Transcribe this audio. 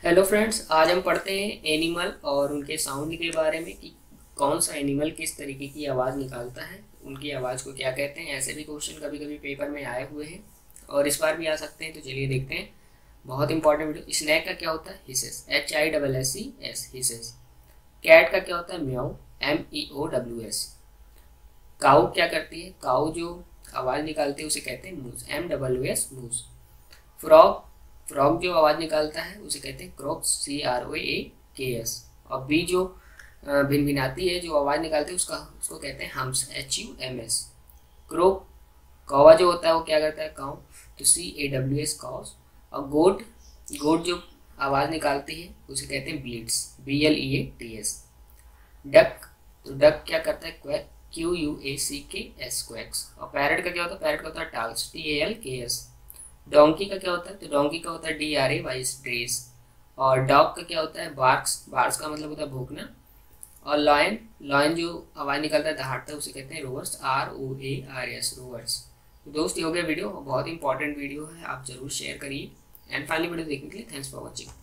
Hello friends, आज हम पढ़ते हैं एनिमल और उनके साउंड के बारे में कि कौन सा एनिमल किस तरीके की आवाज़ निकालता है, उनकी आवाज़ को क्या कहते हैं। ऐसे भी क्वेश्चन कभी कभी पेपर में आए हुए हैं और इस बार भी आ सकते हैं, तो चलिए देखते हैं। बहुत इंपॉर्टेंट वीडियो। स्नैक का क्या होता है? Hisses, HISSES, hisses. कैट का क्या होता है? म्याऊ, MEOWS। काऊ क्या करती है? काऊ जो आवाज़ निकालती है उसे कहते हैं मूज, MWS, मूज। फ्रॉग, फ्रॉग जो आवाज़ निकालता है उसे कहते हैं क्रॉक्स, CROAKS। और बी जो भिनभिनाती है, जो आवाज़ निकालती है उसका उसको कहते हैं हम्स, HUMS। क्रो, कौवा जो होता है वो क्या करता है? काउ, तो CAWS, कॉस। और गोट, गोट जो आवाज़ निकालती है उसे कहते हैं ब्लीड्स, BLEATS। डक, तो डक क्या करता है? Quack, QUACKS, quacks. और पैरट का क्या होता है? पैरट का होता है टाल्स, TALKS। डोंकी का क्या होता है? तो डोंकी का होता है DRAY, ड्रेस। और डॉग का क्या होता है? बार्क्स, बार्क्स का मतलब होता है भौंकना। और लॉयन, लॉयन जो आवाज़ निकलता है, दहाड़ता है, उसे कहते हैं रोवर्स, ROARS, रोवर्स। तो दोस्त, ये हो गया वीडियो, बहुत इंपॉर्टेंट वीडियो है, आप जरूर शेयर करिए। एंड फाइनली वीडियो देखने के लिए थैंक्स फॉर वॉचिंग।